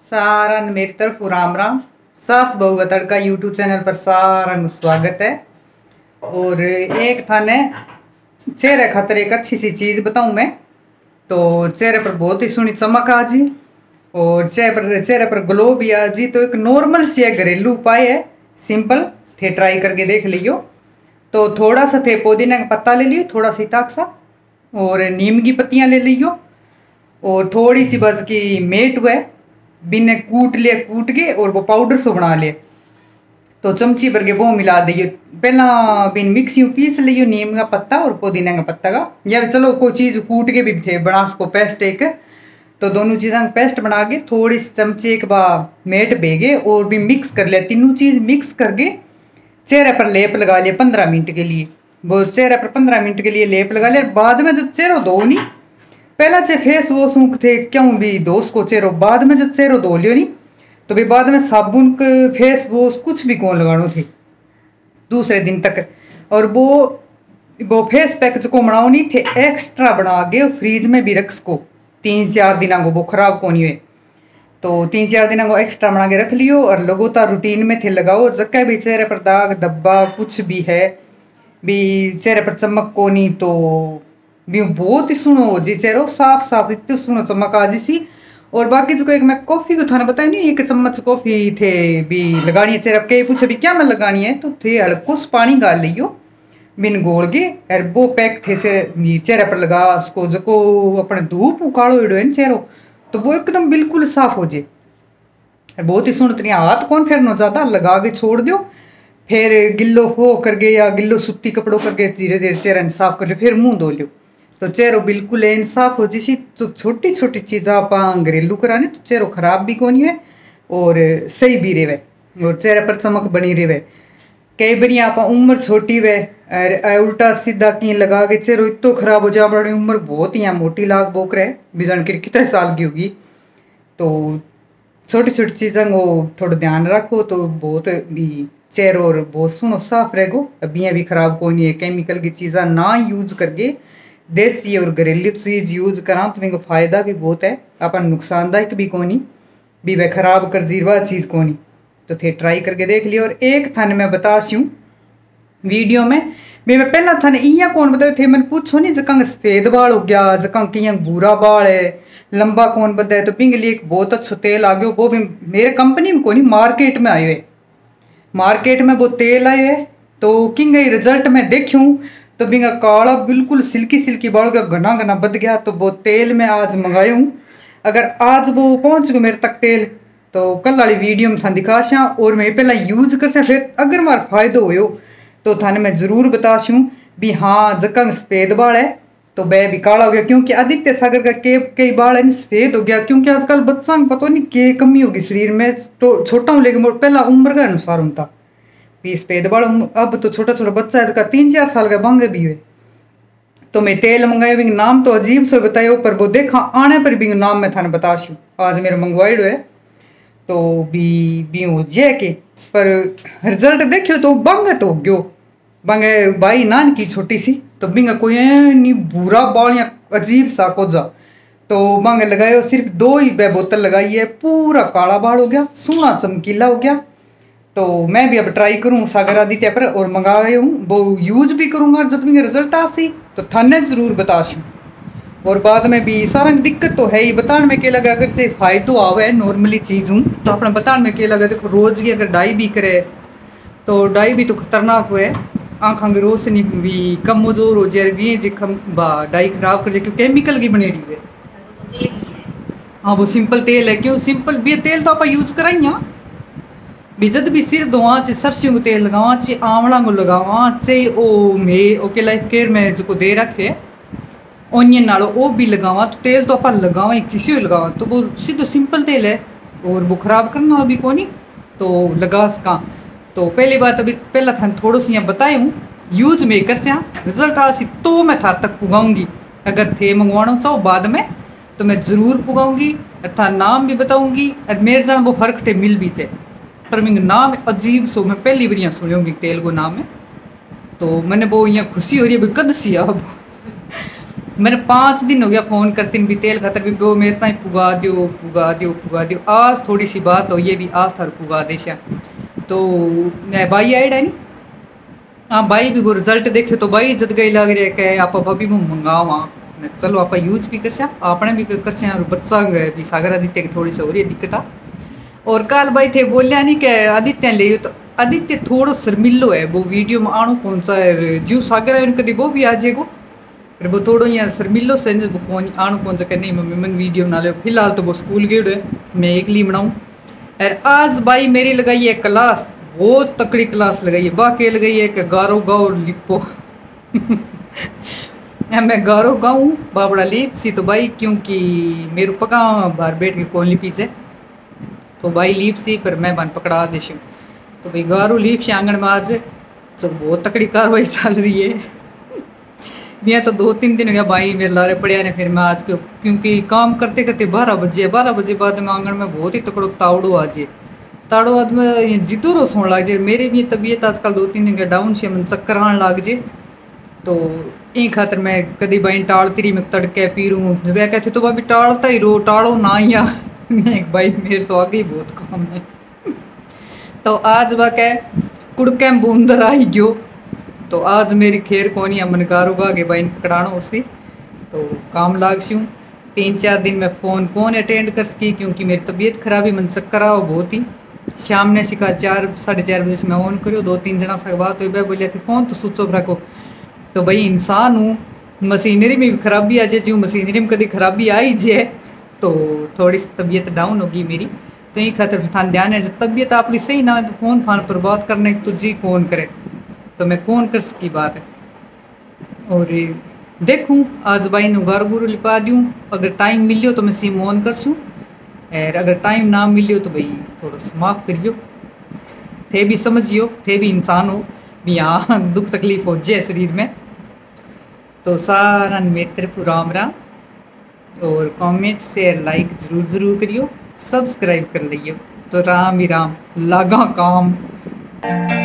सारा मेरी तरफ राम राम। सास बहू का तड़का यूट्यूब चैनल पर सारा स्वागत है। और एक थाने चेहरे खातर एक अच्छी सी चीज़ बताऊं मैं। तो चेहरे पर बहुत ही सोहनी चमक आ जी और चेहरे पर ग्लो भी आ जी। तो एक नॉर्मल सी घरेलू उपाय है, सिंपल थे, ट्राई करके देख लियो। तो थोड़ा सा थे पुदीना का पत्ता ले लियो, थोड़ा सी ताक सा, और नीम की पत्तियां ले लियो, और थोड़ी सी बस की मेट हुए बिन कूट के और वो पाउडर सो बना ले। तो चमची भर के वो मिला दियो। पहला बिन मिक्सी पीस लियो नीम का पत्ता और पुदीना का पत्ता का, या चलो कोई चीज़ कूट के भी थे बना सको पेस्ट एक। तो दोनों चीज़ों का पेस्ट बना के थोड़ी सी चमचे एक बार मेट भेगे और भी मिक्स कर लिया। तीनों चीज़ मिक्स करके चेहरे पर लेप लगा लिया 15 मिनट के लिए। वो चेहरे पर 15 मिनट के लिए लेप लगा लिया। बाद में जब चेहरा धो नहीं, पहला चे फेस वॉश थे क्यों भी दोस्त को चेहरो, बाद में जब चेहरो धो लियो नहीं तो भी बाद में साबुन के फेस वॉश कुछ भी कौन लगानो थे दूसरे दिन तक। और वो फेस पैक को बनाओ नहीं थे, एक्स्ट्रा बना के फ्रीज में भी रख सको 3-4 दिन को, वो खराब को नहीं हुए। तो 3-4 दिन को एक्स्ट्रा बना के रख लियो और लगातार रूटीन में थे लगाओ। जगह भी चेहरे पर दाग धब्बा कुछ भी है भी चेहरे पर चमक को नहीं, तो भी बहुत ही सुनो जी चेहरो साफ साफ इतने सुनो चमक आ जी सी। और बाकी जो एक मैं कॉफ़ी को थाने बताया नहीं, 1 चम्मच कॉफ़ी थे भी लगानी है चेहरे के। पूछे भी क्या मैं लगानी है, तो थे हल्को से पानी गाल लियो बिन घोल के, और वो पैक थे से चेहरे पर लगा उसको। जो अपने धूप उकाड़ो इडो है चेहरो, तो वो एकदम बिल्कुल साफ हो जाए। बहुत ही सुन तरी हाथ कौन फेरनो ज़्यादा, लगा के छोड़ दो, फिर गिल्लो हो करके या गिल्लो सूती कपड़ों करके धीरे धीरे चेहरा साफ कर लो, फिर मुंह धो लो। तो चेहरो बिल्कुल एन साफ हो जिसी। तो छोटी छोटी चीज़ा आप घरेलू कराने तो चेहरो खराब भी कौन है और सही भी रहे और चेहरे पर चमक बनी रहे। कई बार आप उम्र छोटी वे उल्टा सीधा की लगा के चेहरो इतो खराब हो जाए, बड़ी उम्र बहुत ही मोटी लाग बोक रहे भी जान के कितने साल की होगी। तो छोटी छोटी चीज़ों को थोड़ा ध्यान रखो तो बहुत भी चेहरो और बहुत सुनो साफ रहेगो। अभी भी खराब कौन है। केमिकल की चीज़ा ना यूज करके देसी और घरेलू चीज़ यूज करा तो मेरे को फायदा भी बहुत है, अपन नुकसानदायक भी कोनी भी वह खराब कर जीरवा चीज़ कोनी। तो थे ट्राई करके देख लियो। और एक थाने मैं बताऊँ वीडियो में भी, मैं पहला थाने इं कौन बताए थे, मैंने पूछो नहीं जका सफेद बाल हो गया, जका कि भूरा बाल है लंबा कौन बताए, तो पिंग लिए एक बहुत अच्छा तेल आ गया। वो भी मेरे कंपनी में कोनी मार्केट में आए हुए, मार्केट में वो तेल आए हुए। तो किंग रिजल्ट में देखूँ तो बिंगा काला बिल्कुल सिल्की सिल्की बाल का घना घना बद गया। तो वो तेल मैं आज मंगाया हूँ। अगर आज वो पहुँच गया मेरे तक तेल तो कल वाली वीडियो में था दिखा शा, और मैं पहला यूज कर सा, फिर अगर मार फायदो हो तो थाने मैं जरूर बता शूँ भी हाँ जका सफेद बाल है तो वह भी काला हो गया। क्योंकि आदित्य सागर का कई बाल है सफेद हो गया, क्योंकि आजकल बच्चा पता नहीं क्या कमी होगी शरीर में। तो छोटा हूँ लेकिन पहला उम्र के अनुसार हूँ था भी सफेद बाल। अब तो छोटा छोटा बच्चा है जगह 3-4 साल का बंगे भी हुए। तो मैं तेल मंगाए भी नाम तो अजीब से बतायो, पर वो देखा आने पर भी नाम मैं थाने बताशू आज मेरे मंगवाइड है। तो भी हो जे के पर रिजल्ट देखियो तो बंगे तो गयो बंगे भाई नान की छोटी सी, तो बिंगा कोई नहीं बुरा बाल या अजीब सा कोजा। तो बंगे लगाए सिर्फ 2 ही बोतल लगाई है, पूरा काला बाल हो गया, सोना चमकीला हो गया। तो मैं भी अब ट्राई करूँ सागर आदित्य पर और मंगाए हूँ, वो यूज भी करूँगा। जब भी रिजल्ट आसी तो थाने जरूर बताशूँ। और बाद में भी सारा दिक्कत तो है ही, बताने में क्या लगा अगर चाहे फायदो आवे नॉर्मली चीज़ हूँ तो अपना बताने में क्या लगा। देखो रोज़ की अगर डाई भी करे तो डाई भी तो खतरनाक हुए, आँखों की रोशनी भी कम मजोर हो जाए भी जी डाई खराब कर जाए, क्योंकि केमिकल की बनेगी है। हाँ वो सिंपल तेल है, क्यों सिंपल भी तेल तो आप यूज कराई हाँ भी। जब भी सिर धोवा चे सरसों को तेल लगावा चे आंवला को लगावा चे ओ में ओके लाइफ केयर में जो दे रखे ओनियन नालो वो भी लगावा। तो तेल तो अपन लगावा ही किसी भी लगावा तो वो सीधो सिंपल तेल है और वो खराब करना अभी को नहीं तो लगा सका। तो पहली बात अभी पहला था थोड़ा सी यहाँ बताए हूँ यूज में कर से रिजल्ट आ सी तो मैं थार तक पुगाऊंगी। अगर थे मंगवाना चाहो बाद में तो मैं ज़रूर पुगाऊंगी, था नाम भी बताऊंगी। मेरे जान वो हर कटे मिल भी जाए, पर मेरा नाम अजीब सो मैं पहली बार यहाँ सुनी होंगी तेल को नाम है। तो मैंने वो यहाँ खुशी हो रही है कद सी अब मैंने 5 दिन हो गया फ़ोन करती भी तेल खतर भी वो मेरे ताई पुगा दियो पुगा दियो पुगा दियो। आज थोड़ी सी बात हो ये भी आज थार पुगा देशा। तो भाई आइड है नी। हाँ भाई भी वो रिजल्ट देखे तो भाई इज्जत गई लग रही है कि आप अभी वो मंगावा चलो आप यूज भी कर आपने भी कर और बच्चा भी सागर आदित्य की थोड़ी सी हो रही है दिक्कत। और कल भाई थे बोलिया नहीं कि आदित्य ले तो आदित्य थोड़ा शर्मिलो है वो वीडियो में आणु कौन सा है जीव सागर है कभी वो भी आ जाएगो फिर वो थोड़ा यहाँ शर्मिलो से वो कौन आणु कौन सा कर नहीं मम्मी मन वीडियो बना लो फिलहाल तो वो स्कूल गए है मैं एक ली बनाऊँ। और आज भाई मेरी लगाई है क्लास बहुत तकड़ी क्लास लगाई है बाकी लगाई है कि गारो गाओ लिपो मैं गारो गाऊँ बाबड़ा लिप सी तो भाई क्योंकि मेरे पका बाहर बैठ के कौन लिपी है तो भाई लीप सी पर मैं बन पकड़ा देश तो भाई गारू लीप से आंगन में आज तो बहुत तकड़ी कार्रवाई चल रही है। मैं तो 2-3 दिन हो गया भाई मेरे लारे पड़िया ने फिर मैं आज क्योंकि काम करते करते 12 बजे बाद में आंगन में बहुत ही तकड़ो तावड़ो आ जाए ताड़ो आज में जिद्दो रो सोन लग जाए मेरी भी तबीयत आजकल 2-3 दिन का डाउन से मन चक्कर आने लग जाए तो ई खातर मैं कभी भाई टालती रही मैं तड़के पी रूँ वह कहते तो भाभी टालता ही रो टालो ना ही मैं भाई मेरे तो आगे ही बहुत काम है। तो आज वह कह कुड़के बूंदर आई गयो तो आज मेरी खैर कौन ही मन गारूगा के भाई पकड़ानो उसी तो काम लाग सी 3-4 दिन में फ़ोन कौन अटेंड कर सकी क्योंकि मेरी तबीयत खराब ही मन चक्कर आओ बहुत ही शाम ने सिखा 4-4:30 बजे से मैं ऑन करो 2-3 जना से बात हुई बोलिया थी फ़ोन तो स्विच ऑफ रखो तो भाई इंसान हूँ मशीनरी में भी खराबी आ जाए जो मशीनरी में कभी खराबी आई जाए तो थोड़ी सी तबीयत डाउन होगी मेरी तो ये खातर थान ध्यान है जब तबीयत आपकी सही ना है तो फ़ोन फान पर बात करने तो जी कौन करे तो मैं कौन कर सकी बात है। और देखूँ आज भाई नु घर गुरु लिपा दूँ अगर टाइम मिलियो तो मैं सिम ऑन कर सूँ और अगर टाइम ना मिलियो तो भाई थोड़ा सा माफ़ करियो थे भी समझियो थे भी इंसान हो भी यहाँ दुख तकलीफ हो जाए शरीर में तो सारा मेरी तरफ राम राम और कमेंट शेयर लाइक जरूर करियो सब्सक्राइब कर लियो तो राम ही राम लागा काम।